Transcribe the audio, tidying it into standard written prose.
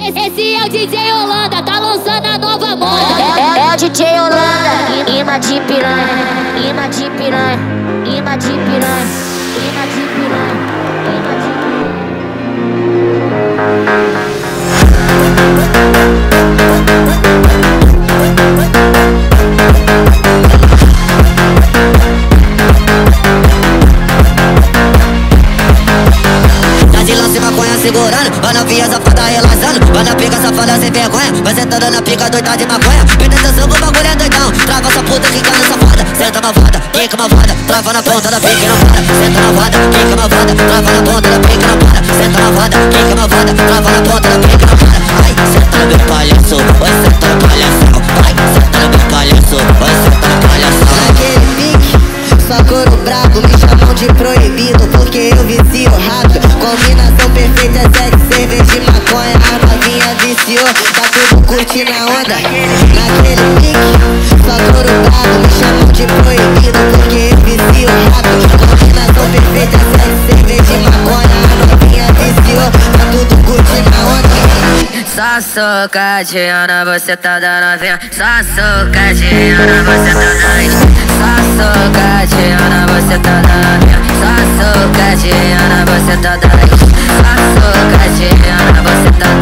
Esse é o DJ Holanda, tá lançando a nova moda. É o DJ Holanda, imã de piranha, imã de piranha, imã de piranha, imã de piranha, imã de segurando, vai na via safada relaxando, vai na pica safada sem vergonha, vai sentando na pica doida de maconha. Presta atenção que o bagulho é doidão, trava essa puta que cai safada. Senta malvada, quica malvada, trava na ponta da pica e não para. Senta malvada, quica malvada, trava na ponta da pica e não para. Senta malvada, quica malvada, trava na ponta da pica e não para. Vai, senta no meu palhaço, vai senta no palhação. Vai, senta no meu palhaço, vai senta no palhação. Naquele pique, só couro brabo, me chamam de proibido porque eu vicio rápido. Combinação perfeita, sexo, cerveja e maconha. A novinha viciou, tá tudo curtindo a onda. Naquele pique, só couro brabo, me chamam de proibido porque eu vicio rápido. Combinação perfeita, sexo, cerveja e maconha. A novinha viciou, tá tudo curtindo a onda. Só socadinha, você tá dando novinha. Só socadinha, você tá dando. Só socadinha, você tá dando novinha. Só socadinha, você tá dando. Só socadinha, você tá dando.